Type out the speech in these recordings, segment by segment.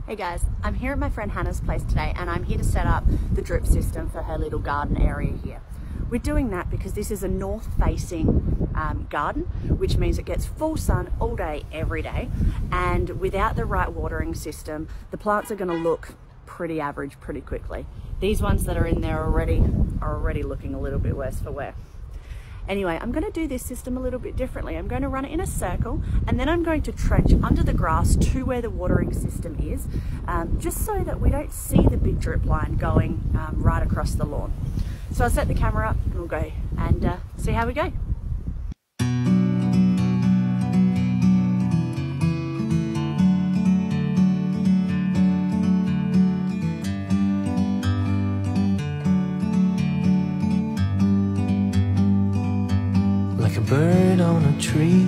Hey guys, I'm here at my friend Hannah's place today and I'm here to set up the drip system for her little garden area here. We're doing that because this is a north facing garden, which means it gets full sun all day, every day. And without the right watering system, the plants are gonna look pretty average pretty quickly. These ones that are in there already are already looking a little bit worse for wear. Anyway, I'm going to do this system a little bit differently. I'm going to run it in a circle and then I'm going to trench under the grass to where the watering system is, just so that we don't see the big drip line going right across the lawn. So I'll set the camera up and we'll go and see how we go. Like a bird on a tree,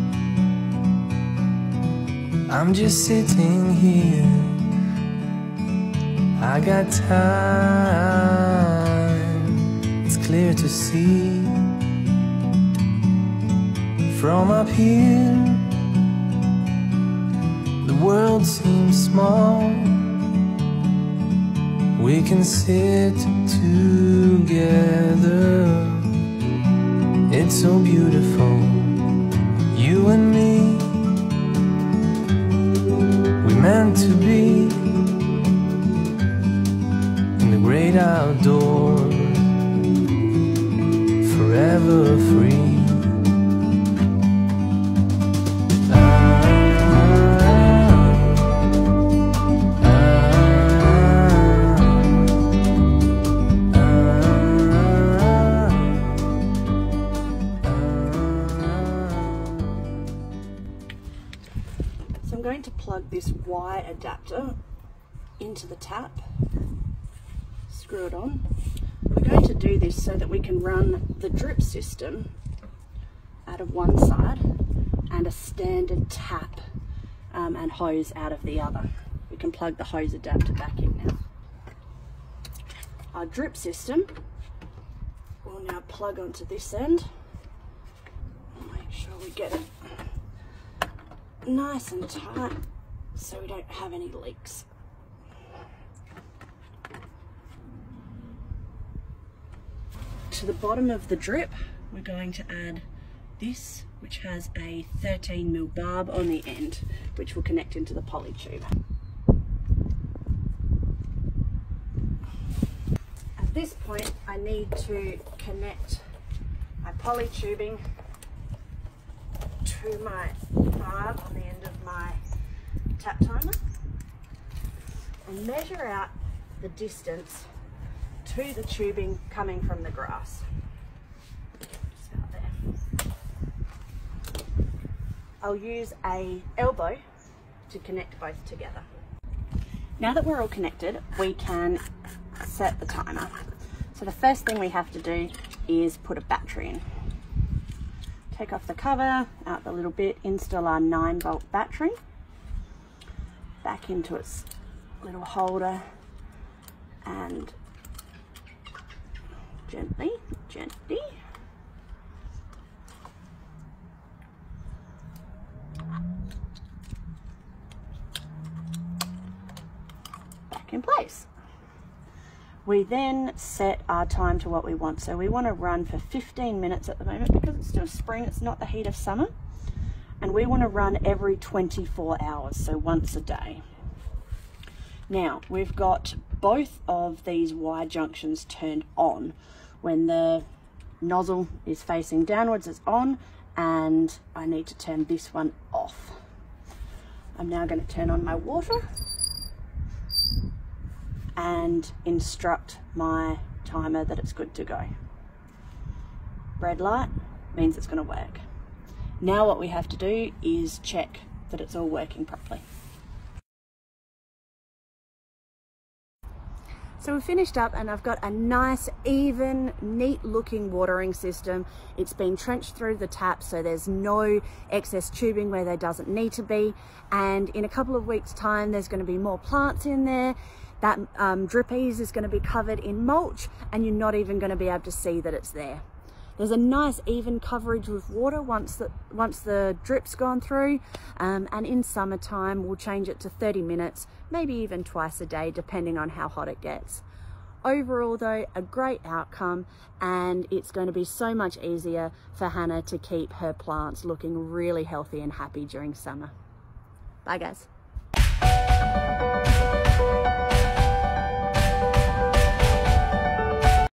I'm just sitting here. I got time, it's clear to see. From up here, the world seems small. We can sit together. It's so beautiful, you and me. We meant to be in the great outdoors, forever free. So I'm going to plug this Y adapter into the tap, screw it on. We're going to do this so that we can run the drip system out of one side and a standard tap and hose out of the other. We can plug the hose adapter back in now. Our drip system will now plug onto this end. Make sure we get it nice and tight so we don't have any leaks. To the bottom of the drip, we're going to add this, which has a 13mm barb on the end, which will connect into the poly tube. At this point, I need to connect my poly tubing to my barb on the end of my tap timer and measure out the distance to the tubing coming from the grass. Just about there. I'll use an elbow to connect both together. Now that we're all connected, we can set the timer. So the first thing we have to do is put a battery in. Take off the cover, out the little bit, install our 9-volt battery back into its little holder and gently back in place. We then set our time to what we want. So we want to run for 15 minutes at the moment because it's still spring, it's not the heat of summer. And we want to run every 24 hours, so once a day. Now, we've got both of these Y junctions turned on. When the nozzle is facing downwards, it's on, and I need to turn this one off. I'm now going to turn on my water and instruct my timer that it's good to go. Red light means it's going to work. Now what we have to do is check that it's all working properly. So we've finished up and I've got a nice, even, neat looking watering system. It's been trenched through the tap so there's no excess tubing where there doesn't need to be. And in a couple of weeks' time, there's going to be more plants in there. That drip ease is going to be covered in mulch and you're not even going to be able to see that it's there. There's a nice even coverage with water once the drip's gone through, and in summertime we'll change it to 30 minutes, maybe even twice a day, depending on how hot it gets. Overall though, a great outcome, and it's going to be so much easier for Hannah to keep her plants looking really healthy and happy during summer. Bye guys.